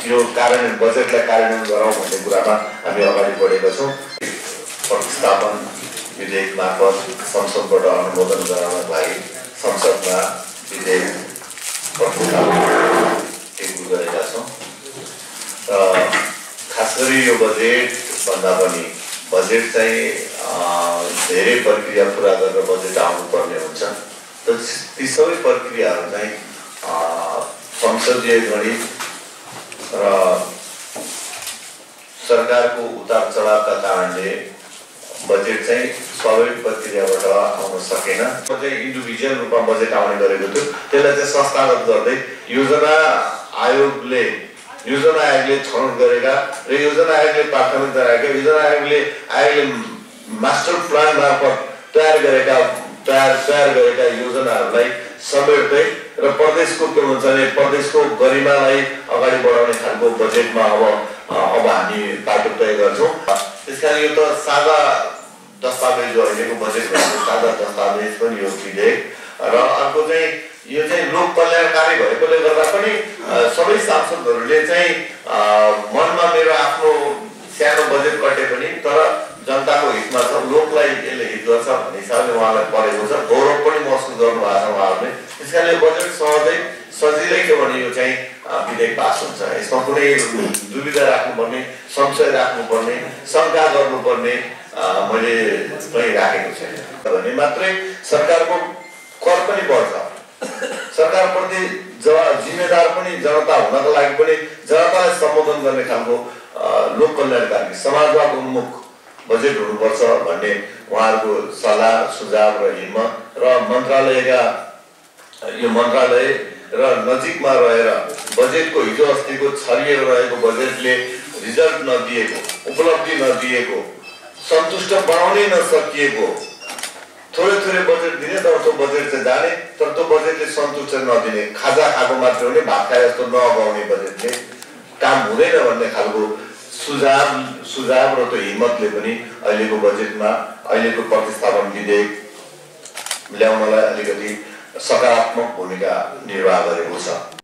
यो कार्यान्वयन बजेटलाई कार्यान्वयन गरौँ भन्ने कुरामा हामी अगाडि बढेका छौँ। प्रतिस्थापन विधेयक मार्फत संसदबाट अनुमोदन गराउनको लागि संसदमा विधेयक प्रतिस्थापन गरेका छौँ र खास गरी यो बजेट भन्दा पनि बजेट चाहिँ धेरै प्रक्रिया पूरा गरेर बजेट आउनुपर्ने हुन्छ। ती सबै प्रक्रियाहरू चाहिँ संसदीय गणित र सरकारको उतार चढावका कारणले बजेट चाहिँ स्वाभाविक प्रक्रियाबाट आउन सकेन। चाहिँ इन्डिभिजुअल रूपमा बजेट आउने गरेको थियो, त्यसलाई चाहिँ संस्थागत गर्दै योजना आयोगले छनौट गरेका र योजना आयोगले प्राथमिकता राखेका योजना आयोगले मास्टर प्लान मार्फत तयार गरेका योजनाहरूलाई समेट्दै र प्रदेशको के भन्छ भने प्रदेशको गरिमालाई अगाडि बढाउने खालको बजेटमा अब हामी बाटो तय गर्छौँ। त्यसकारण यो त सादा दस्तावेज हो, अहिलेको बजेट भनेको सादा दस्तावेज पनि यो विधेयक र अर्को चाहिँ यो चाहिँ लोक कल्याणकारी भएकोले गर्दा पनि सबै सांसदहरूले चाहिँ मनमा मेरो आफ्नो सानो बजेट कटे पनि तर जनताको हितमा छ, लोकलाई यसले हित गर्छ भन्ने हिसाबले उहाँलाई परेको छ, गौरव पनि महसुस गर्नुभएको छ उहाँहरूले। त्यसकारण यो बजेट सहजै सजिलै के भने यो चाहिँ विधेयक पास हुन्छ। यसमा कुनै दुविधा राख्नुपर्ने, संशय राख्नुपर्ने, शङ्का गर्नुपर्ने मैले कहीँ राखेको छैन भने मात्रै सरकारको कर पनि बढ्छ। सरकारप्रति जिम्मेदार पनि जनता हुनको लागि पनि जनतालाई सम्बोधन गर्ने खालको लोक कल्याणकारी समाजवाद उन्मुख बजेट हुनुपर्छ भन्ने उहाँहरूको सल्लाह सुझाव र हिम्मत र मन्त्रालय र नजिकमा रहेर बजेटको हिजो अस्तिको छरिएर रहेको बजेटले रिजल्ट नदिएको, उपलब्धि नदिएको, सन्तुष्ट बनाउनै नसकिएको थोरै बजेट दिने तर त्यो बजेट चाहिँ जाने तर त्यो बजेटले सन्तुष्ट नदिने, खाजा खाएको मात्र हुने, भात खाए जस्तो नअगाउने बजेटले काम हुँदैन भन्ने खालको सुझाव र त्यो हिम्मतले पनि अहिलेको बजेटमा अहिलेको प्रतिस्थापन विधेयक ल्याउनलाई अलिकति सकारात्मक भूमिका निर्वाह गरेको छ।